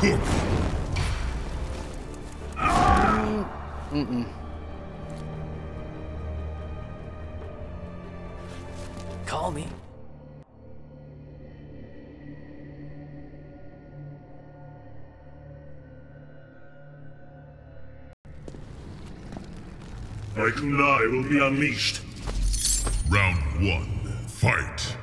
Cook. Call me. My kunai will be unleashed. Round 1. Fight.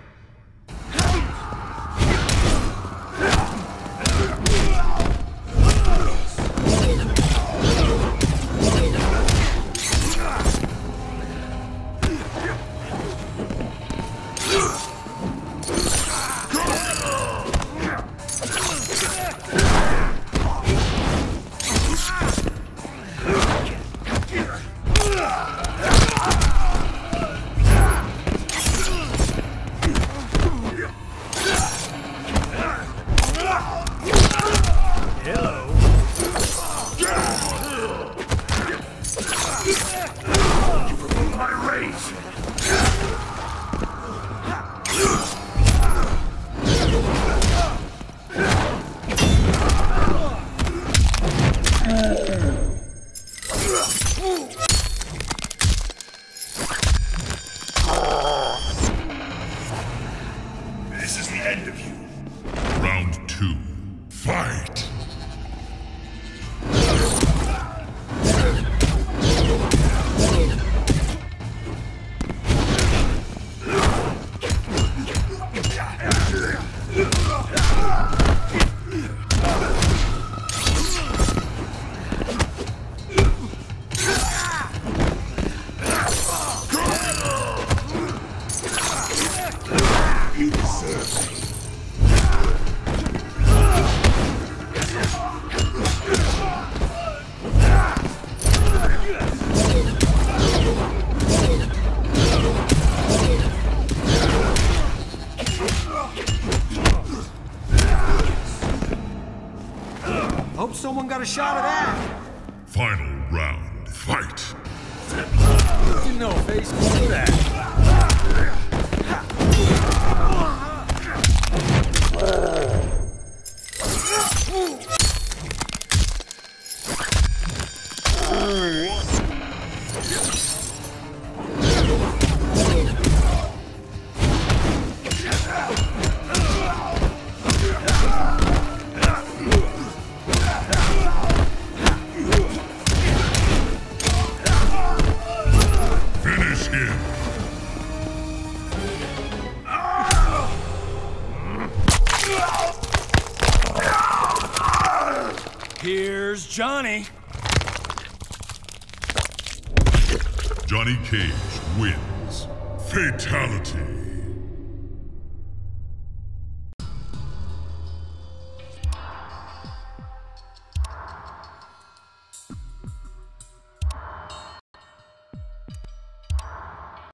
This is the end of you. Round 2. Fight! You deserve it. Hope someone got a shot of that. Final round. Fight! Didn't know face could do that. Finish him! Here's Johnny. Johnny Cage wins. Fatality.